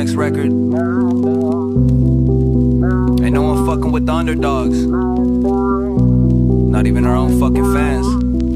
next record. Ain't no one fucking with the underdogs. Not even our own fucking fans.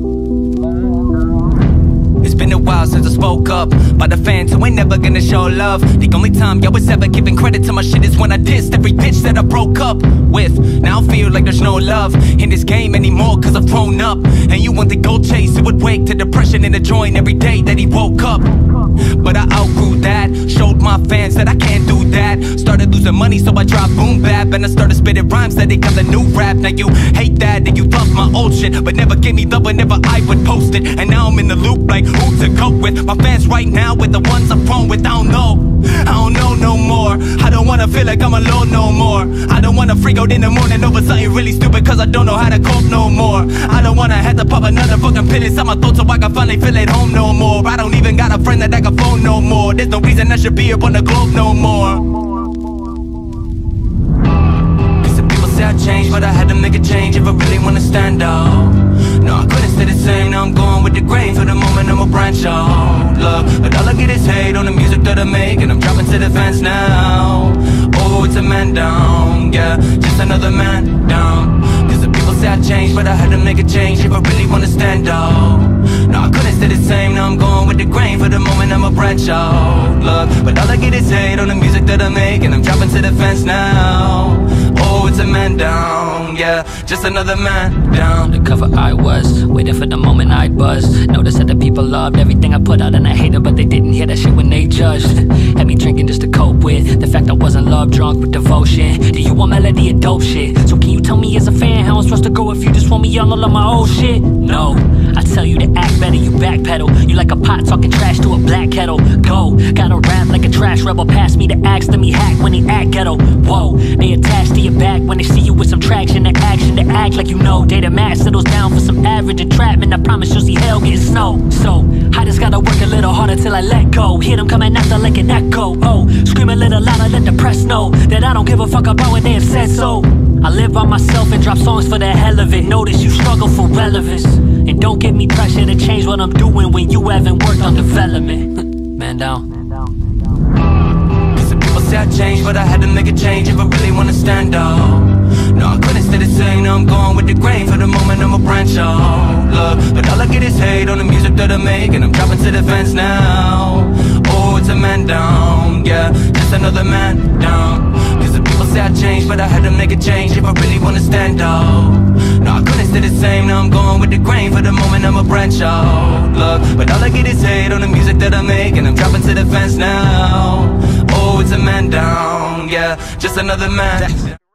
It's been a while since I spoke up by the fans who ain't never gonna show love. The only time y'all was ever giving credit to my shit is when I dissed every bitch that I broke up with. Now I feel like there's no love in this game anymore, cause I've grown up. And you want the gold chase, it would wake to depression in the joint every day that he woke up. But I outgrew that, showed my fans that I can't do that. Started losing money so I dropped boom bap, and I started spitting rhymes that they got the new rap. Now you hate that and you love my old shit, but never gave me love whenever I would post it. And now I'm in the loop like who to go with. My fans right now with the ones I'm wrong with. I don't know no more. I don't wanna feel like I'm alone no more. I don't wanna freak out in the morning over something really stupid cause I don't know how to cope no more. I don't wanna have to pop another fucking pill inside my throat so I can finally feel at home no more. I don't even got a friend that I can phone no more. There's no reason I should be up on the globe no more. Cause the people say I changed, but I had to make a change if I really wanna stand out. No, I couldn't stay the same, now I'm going with the grain. For the moment I'ma branch out, look. But all I get is hate on the music that I make, and I'm dropping to the fans now. Oh, it's a man down, yeah, just another man down. Cause the people say I changed, but I had to make a change if I really wanna stand out. No, I couldn't stay the same, now I'm going with the grain. For the moment I'ma branch out, look. But all I get is hate on the music that I make, and I'm dropping to the fans now. Oh, it's a man down, yeah, just another man down. Undercover I was, waiting for the moment I'd buzz. Noticed that the people loved everything I put out, and I hated, but they didn't hear that shit when they judged. Had me drinking just to cope with the fact I wasn't love drunk with devotion. Do you want melody or dope shit? So can you tell me as a fan how I'm supposed to go if you just want me on all of my old shit? No, I tell you to act better, you backpedal. You like a pot talking trash to a black kettle. Go, gotta rap like a trash rebel. Pass me the axe, let me hack when he act ghetto. Whoa, they attached to your back when they see you with some traction and action to act like you know. Data match settles down for some average entrapment. I promise you'll see hell getting snow. So I just gotta work a little harder till I let go. Hear them coming after like an echo. Oh, scream a little louder, let the press know that I don't give a fuck about what they have said. So I live by myself and drop songs for the hell of it. Notice you struggle for relevance, and don't give me pressure to change what I'm doing when you haven't worked on development. Man down. Say I changed, but I had to make a change if I really wanna stand out. No, I couldn't stay the same, now I'm going with the grain. For the moment I'ma branch out, look. But all I get is hate on the music that I make, and I'm dropping to the fans now. Oh, it's a man down, yeah, just another man down. Cause the people say I changed, but I had to make a change if I really wanna stand out. No, I couldn't stay the same, now I'm going with the grain. For the moment I'ma branch out, look. But all I get is hate on the music that I make, and I'm dropping to the fans now. Oh, it's a man down, yeah, just another man.